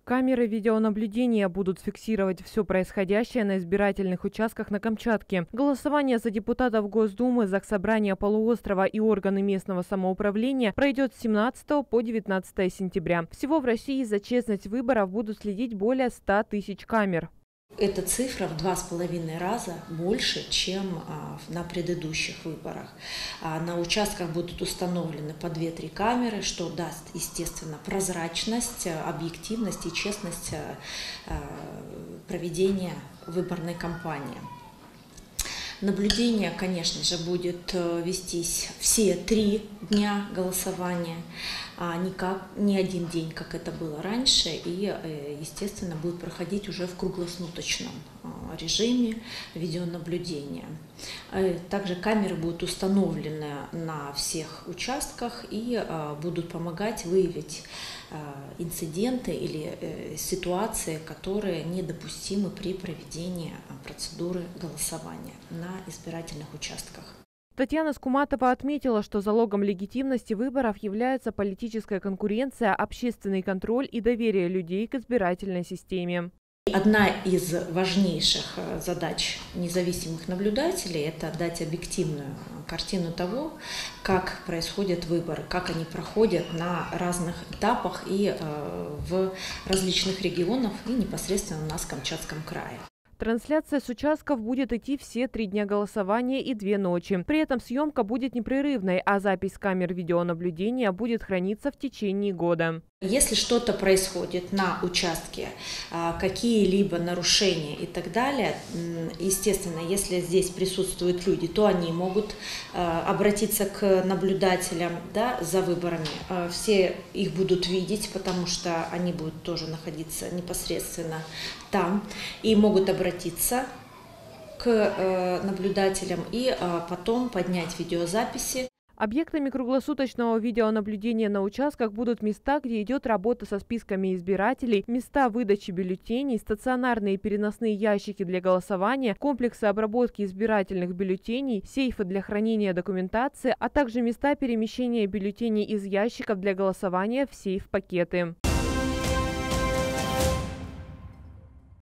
Камеры видеонаблюдения будут фиксировать все происходящее на избирательных участках на Камчатке. Голосование за депутатов Госдумы, Заксобрания полуострова и органы местного самоуправления пройдет с 17 по 19 сентября. Всего в России за честность выборов будут следить более 100 тысяч камер. Эта цифра в 2,5 раза больше, чем на предыдущих выборах. На участках будут установлены по 2-3 камеры, что даст, естественно, прозрачность, объективность и честность проведения выборной кампании. Наблюдение, конечно же, будет вестись все 3 дня голосования, а не один день, как это было раньше, и, естественно, будет проходить уже в круглосуточном режиме видеонаблюдения. Также камеры будут установлены на всех участках и будут помогать выявить инциденты или ситуации, которые недопустимы при проведении процедуры голосования на избирательных участках. Татьяна Скуматова отметила, что залогом легитимности выборов является политическая конкуренция, общественный контроль и доверие людей к избирательной системе. Одна из важнейших задач независимых наблюдателей – это дать объективную картину того, как происходят выборы, как они проходят на разных этапах и в различных регионах, и непосредственно у нас в Камчатском крае. Трансляция с участков будет идти все 3 дня голосования и 2 ночи. При этом съемка будет непрерывной, а запись камер видеонаблюдения будет храниться в течение года. Если что-то происходит на участке, какие-либо нарушения и так далее, естественно, если здесь присутствуют люди, то они могут обратиться к наблюдателям, да, за выборами. Все их будут видеть, потому что они будут тоже находиться непосредственно там и могут обратиться к наблюдателям и потом поднять видеозаписи. Объектами круглосуточного видеонаблюдения на участках будут места, где идет работа со списками избирателей, места выдачи бюллетеней, стационарные и переносные ящики для голосования, комплексы обработки избирательных бюллетеней, сейфы для хранения документации, а также места перемещения бюллетеней из ящиков для голосования в сейф-пакеты.